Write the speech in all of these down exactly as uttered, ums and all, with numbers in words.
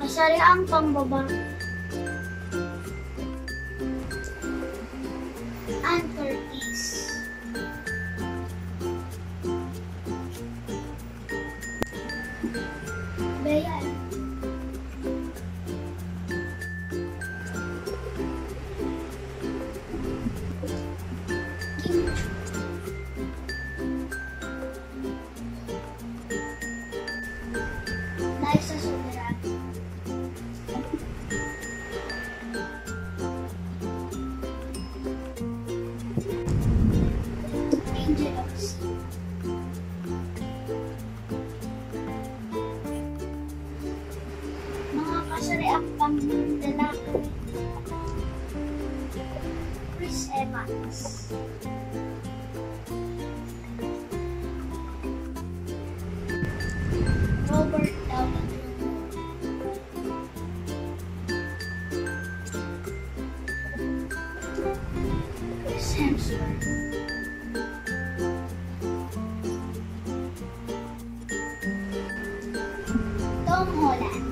Kasariang pambaba. Anthortis. Bayan. Kimchi. Dahil sa soberano. Angelos. Mga kasariang panglalaki. Chris Evans. Robert Downey Junior Chris Hemsworth. Tom Holland.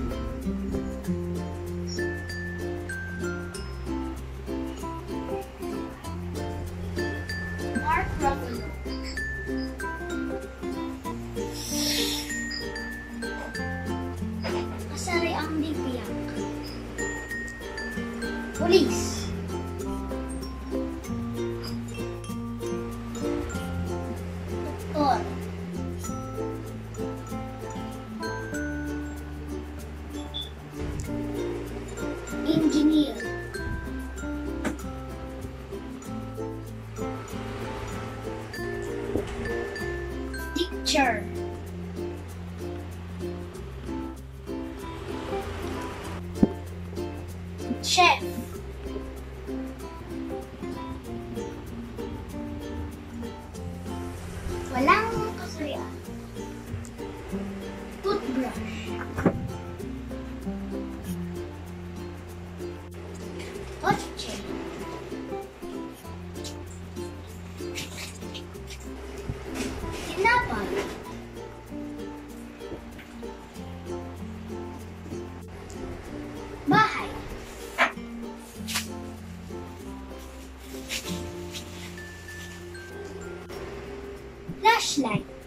Mark Ruffalo. Kasariang bibiyak. Pulis. Doktor. Engineer. Teacher. Chef. Walang kasarian. Toothbrush. Kotse. Tinapay. Bahay. Flashlight.